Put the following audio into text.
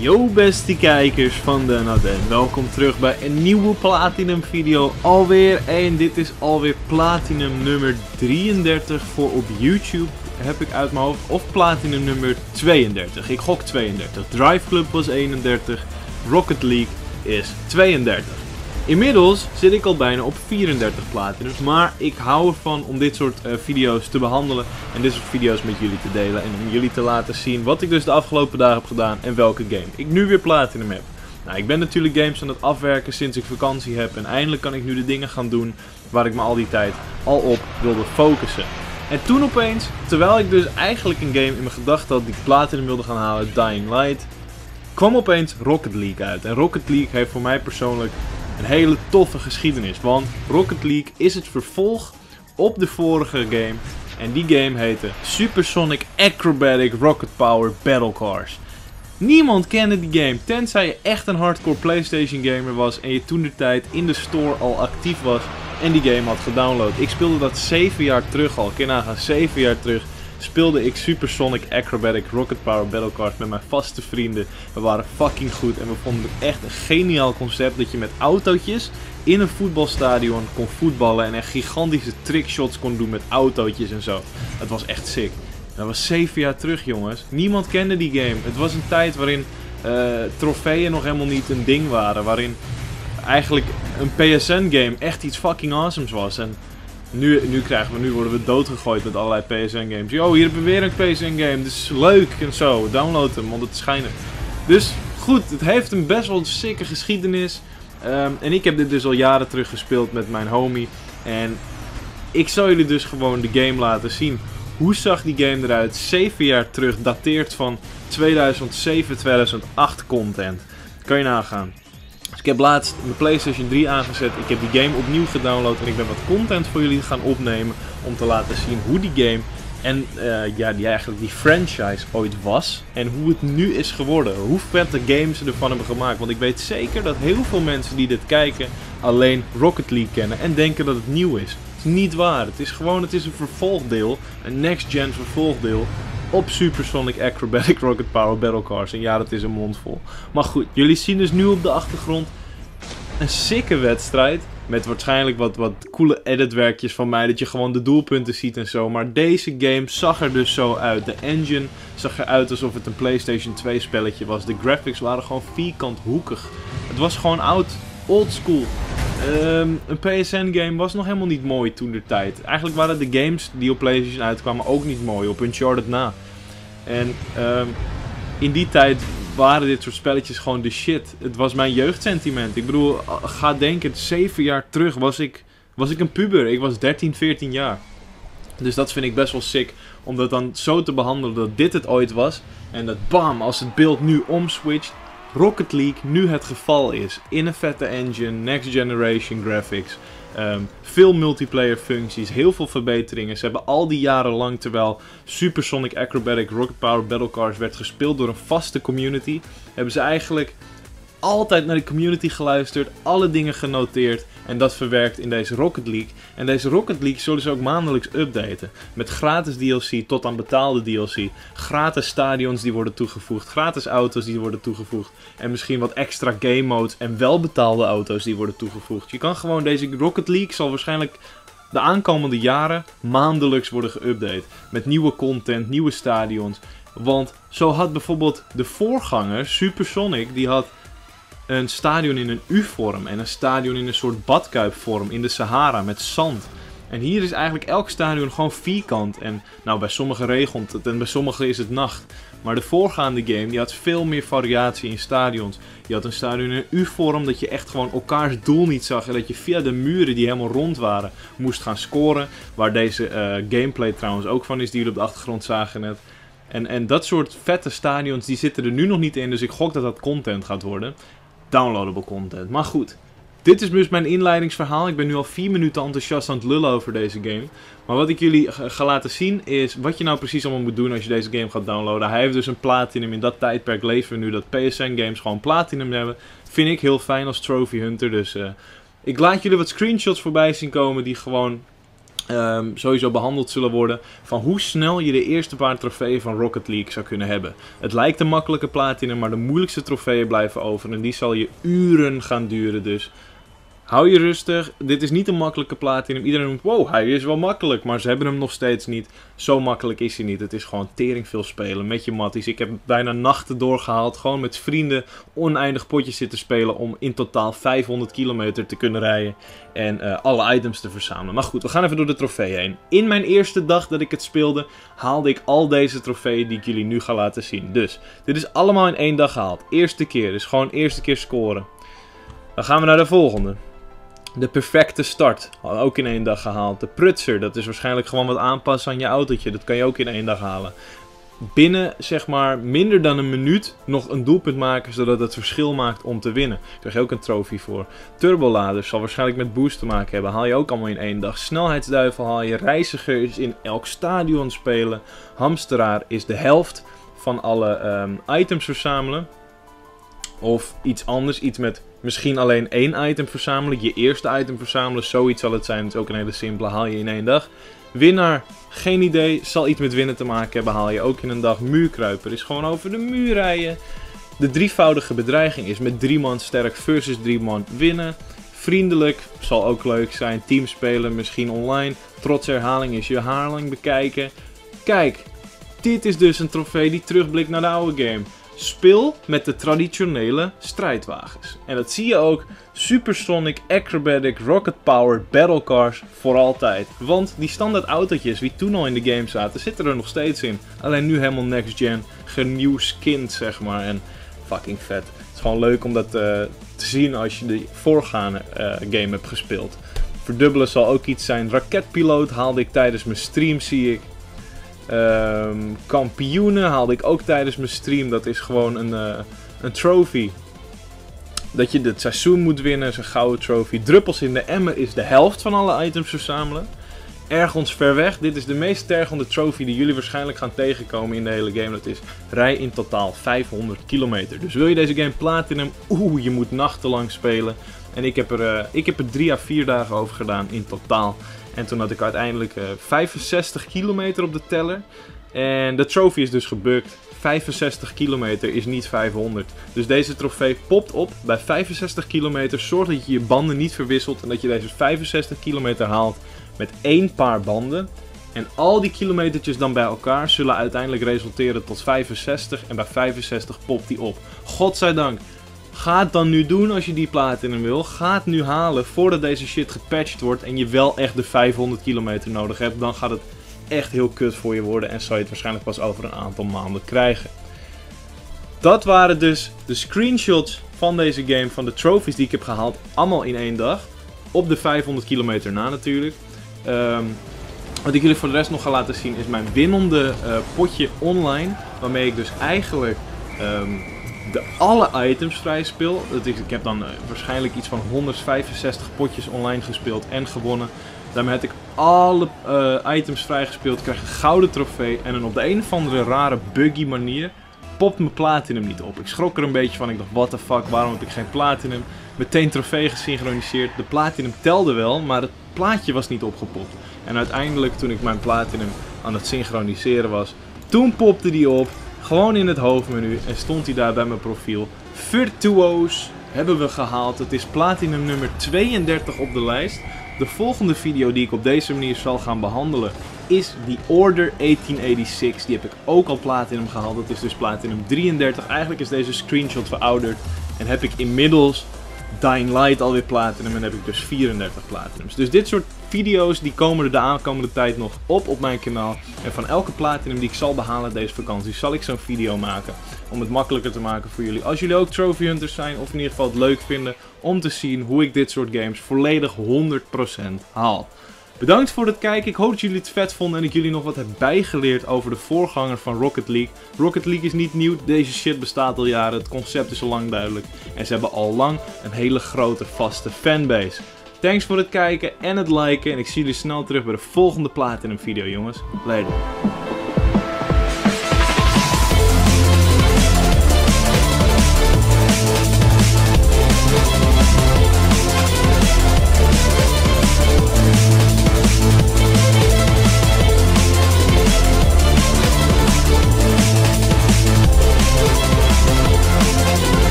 Yo beste kijkers van de Naden, welkom terug bij een nieuwe Platinum video alweer. En dit is alweer Platinum nummer 33 voor op YouTube, heb ik uit mijn hoofd. Of Platinum nummer 32, ik gok 32. Drive Club was 31, Rocket League is 32. Inmiddels zit ik al bijna op 34 Platinums, maar ik hou ervan om dit soort video's te behandelen en dit soort video's met jullie te delen en om jullie te laten zien wat ik dus de afgelopen dagen heb gedaan en welke game ik nu weer Platinum heb. Nou, ik ben natuurlijk games aan het afwerken sinds ik vakantie heb en eindelijk kan ik nu de dingen gaan doen waar ik me al die tijd al op wilde focussen. En toen opeens, terwijl ik dus eigenlijk een game in mijn gedachten had die ik Platinum wilde gaan halen, Dying Light, kwam opeens Rocket League uit. En Rocket League heeft voor mij persoonlijk een hele toffe geschiedenis, want Rocket League is het vervolg op de vorige game en die game heette Supersonic Acrobatic Rocket Power Battle Cars. Niemand kende die game, tenzij je echt een hardcore PlayStation gamer was en je toentertijd in de store al actief was en die game had gedownload. Ik speelde dat 7 jaar terug al, kun je nagaan, 7 jaar terug speelde ik Supersonic Acrobatic Rocket Power Battle Cars met mijn vaste vrienden. We waren fucking goed en we vonden het echt een geniaal concept dat je met autootjes in een voetbalstadion kon voetballen en echt gigantische trickshots kon doen met autootjes en zo. Het was echt sick. Dat was 7 jaar terug, jongens. Niemand kende die game. Het was een tijd waarin trofeeën nog helemaal niet een ding waren, waarin eigenlijk een PSN game echt iets fucking awesomes was. En nu worden we doodgegooid met allerlei PSN games. Yo, hier hebben we weer een PSN game, dit is leuk en zo. Download hem, want het is schijnen. Dus goed, het heeft een best wel sikke geschiedenis. En ik heb dit dus al jaren terug gespeeld met mijn homie. En ik zal jullie dus gewoon de game laten zien. Hoe zag die game eruit? 7 jaar terug, dateert van 2007, 2008 content. Kan je nagaan. Dus ik heb laatst mijn PlayStation 3 aangezet, ik heb die game opnieuw gedownload en ik ben wat content voor jullie gaan opnemen om te laten zien hoe die game en die franchise ooit was en hoe het nu is geworden. Hoe vette games ze ervan hebben gemaakt, want ik weet zeker dat heel veel mensen die dit kijken alleen Rocket League kennen en denken dat het nieuw is. Het is niet waar, het is een vervolgdeel, een next-gen vervolgdeel op Supersonic Acrobatic Rocket Power Battle Cars. En ja, dat is een mond vol. Maar goed, jullie zien dus nu op de achtergrond een sikke wedstrijd. Met waarschijnlijk wat coole editwerkjes van mij. Dat je gewoon de doelpunten ziet en zo. Maar deze game zag er dus zo uit. De engine zag eruit alsof het een PlayStation 2 spelletje was. De graphics waren gewoon vierkant hoekig. Het was gewoon oud, old school. Een PSN game was nog helemaal niet mooi toen de tijd. Eigenlijk waren de games die op PlayStation uitkwamen ook niet mooi, op Uncharted na. En in die tijd waren dit soort spelletjes gewoon de shit. Het was mijn jeugdsentiment. Ik bedoel, ga denken, 7 jaar terug was ik een puber. Ik was 13, 14 jaar. Dus dat vind ik best wel sick om dat dan zo te behandelen dat dit het ooit was. En dat bam, als het beeld nu omswitcht, Rocket League nu het geval is. In een vette engine, next generation graphics, veel multiplayer functies, heel veel verbeteringen. Ze hebben al die jaren lang, terwijl Supersonic Acrobatic Rocket Power Battle Cars werd gespeeld door een vaste community, hebben ze eigenlijk altijd naar de community geluisterd, alle dingen genoteerd en dat verwerkt in deze Rocket League. En deze Rocket League zullen ze ook maandelijks updaten. Met gratis DLC tot aan betaalde DLC. Gratis stadions die worden toegevoegd. Gratis auto's die worden toegevoegd. En misschien wat extra game modes en wel betaalde auto's die worden toegevoegd. Je kan gewoon, deze Rocket League zal waarschijnlijk de aankomende jaren maandelijks worden geüpdate. Met nieuwe content, nieuwe stadions. Want zo had bijvoorbeeld de voorganger, Supersonic, die had een stadion in een U-vorm en een stadion in een soort badkuipvorm in de Sahara met zand. En hier is eigenlijk elk stadion gewoon vierkant. En nou, bij sommigen regent het en bij sommigen is het nacht. Maar de voorgaande game die had veel meer variatie in stadions. Je had een stadion in een U-vorm dat je echt gewoon elkaars doel niet zag. En dat je via de muren die helemaal rond waren moest gaan scoren. Waar deze gameplay trouwens ook van is, die jullie op de achtergrond zagen net. En dat soort vette stadions die zitten er nu nog niet in. Dus ik gok dat dat content gaat worden. Downloadable content. Maar goed, dit is dus mijn inleidingsverhaal. Ik ben nu al 4 minuten enthousiast aan het lullen over deze game. Maar wat ik jullie ga laten zien is wat je nou precies allemaal moet doen als je deze game gaat downloaden. Hij heeft dus een platinum. In dat tijdperk leven we nu dat PSN games gewoon platinum hebben. Vind ik heel fijn als trophy hunter. Dus ik laat jullie wat screenshots voorbij zien komen die gewoon sowieso behandeld zullen worden van hoe snel je de eerste paar trofeeën van Rocket League zou kunnen hebben. Het lijkt een makkelijke platinum, maar de moeilijkste trofeeën blijven over en die zal je uren gaan duren, dus hou je rustig. Dit is niet een makkelijke platinum. Iedereen noemt, wow, hij is wel makkelijk, maar ze hebben hem nog steeds niet. Zo makkelijk is hij niet. Het is gewoon tering veel spelen met je matties. Ik heb bijna nachten doorgehaald, gewoon met vrienden oneindig potjes zitten spelen om in totaal 500 kilometer te kunnen rijden en alle items te verzamelen. Maar goed, we gaan even door de trofeeën heen. In mijn eerste dag dat ik het speelde, haalde ik al deze trofeeën die ik jullie nu ga laten zien. Dus, dit is allemaal in 1 dag gehaald. Eerste keer, dus gewoon eerste keer scoren. Dan gaan we naar de volgende. De perfecte start, ook in 1 dag gehaald. De prutser, dat is waarschijnlijk gewoon wat aanpassen aan je autootje. Dat kan je ook in 1 dag halen. Binnen, zeg maar, minder dan een minuut nog een doelpunt maken, zodat het verschil maakt om te winnen. Daar krijg je ook een trofee voor. Turboladers zal waarschijnlijk met boost te maken hebben. Haal je ook allemaal in 1 dag. Snelheidsduivel haal je. Reiziger is in elk stadion spelen. Hamsteraar is de helft van alle items verzamelen. Of iets anders, iets met misschien alleen 1 item verzamelen. Je eerste item verzamelen, zoiets zal het zijn. Het is ook een hele simpele, haal je in 1 dag. Winnaar, geen idee, zal iets met winnen te maken hebben, haal je ook in een dag. Muurkruiper is gewoon over de muur rijden. De drievoudige bedreiging is met 3 man sterk versus 3 man winnen. Vriendelijk, zal ook leuk zijn. Teamspelen, misschien online. Trots herhaling is je herhaling bekijken. Kijk, dit is dus een trofee die terugblikt naar de oude game. Speel met de traditionele strijdwagens. En dat zie je ook. Supersonic, Acrobatic, Rocket Power, Battle Cars voor altijd. Want die standaard autootjes die toen al in de game zaten, zitten er nog steeds in. Alleen nu helemaal next gen, geniew-skinned zeg maar. En fucking vet. Het is gewoon leuk om dat te zien als je de voorgaande game hebt gespeeld. Verdubbelen zal ook iets zijn. Raketpiloot haalde ik tijdens mijn stream, zie ik. Kampioenen haalde ik ook tijdens mijn stream. Dat is gewoon een trophy. Dat je het seizoen moet winnen, is een gouden trophy. Druppels in de emmer is de helft van alle items verzamelen. Ergens ver weg. Dit is de meest tergende trophy die jullie waarschijnlijk gaan tegenkomen in de hele game. Dat is rij in totaal 500 kilometer. Dus wil je deze game platinum? Je moet nachtenlang spelen. En ik heb er 3 à 4 dagen over gedaan in totaal. En toen had ik uiteindelijk 65 kilometer op de teller. En de trophy is dus gebukt. 65 kilometer is niet 500. Dus deze trofee popt op bij 65 kilometer. Zorg dat je je banden niet verwisselt. En dat je deze 65 kilometer haalt met 1 paar banden. En al die kilometertjes dan bij elkaar zullen uiteindelijk resulteren tot 65. En bij 65 popt die op. Godzijdank. Ga het dan nu doen als je die platinum wil. Ga het nu halen voordat deze shit gepatcht wordt. En je wel echt de 500 kilometer nodig hebt. Dan gaat het echt heel kut voor je worden. En zal je het waarschijnlijk pas over een aantal maanden krijgen. Dat waren dus de screenshots van deze game. Van de trophies die ik heb gehaald. Allemaal in 1 dag. Op de 500 kilometer na natuurlijk. Wat ik jullie voor de rest nog ga laten zien is mijn winnende potje online. Waarmee ik dus eigenlijk alle items vrij speel. Ik heb dan waarschijnlijk iets van 165 potjes online gespeeld en gewonnen. Daarmee heb ik alle items vrijgespeeld, krijg een gouden trofee. En dan op de een of andere rare buggy manier popt mijn platinum niet op. Ik schrok er een beetje van. Ik dacht, what the fuck, waarom heb ik geen platinum? Meteen trofee gesynchroniseerd. De platinum telde wel, maar het plaatje was niet opgepopt. En uiteindelijk, toen ik mijn platinum aan het synchroniseren was, toen popte die op. Gewoon in het hoofdmenu en stond hij daar bij mijn profiel. Virtuoos hebben we gehaald. Het is platinum nummer 32 op de lijst. De volgende video die ik op deze manier zal gaan behandelen is The Order 1886. Die heb ik ook al platinum gehaald. Dat is dus platinum 33. Eigenlijk is deze screenshot verouderd. En heb ik inmiddels Dying Light alweer platinum en heb ik dus 34 platinums. Dus dit soort video's die komen er de aankomende tijd nog op mijn kanaal. En van elke platinum die ik zal behalen deze vakantie zal ik zo'n video maken. Om het makkelijker te maken voor jullie. Als jullie ook trophy hunters zijn of in ieder geval het leuk vinden om te zien hoe ik dit soort games volledig 100% haal. Bedankt voor het kijken. Ik hoop dat jullie het vet vonden en dat jullie nog wat heb bijgeleerd over de voorganger van Rocket League. Rocket League is niet nieuw. Deze shit bestaat al jaren. Het concept is al lang duidelijk. En ze hebben al lang een hele grote vaste fanbase. Thanks voor het kijken en het liken. En ik zie jullie snel terug bij de volgende platinum video, jongens. Later.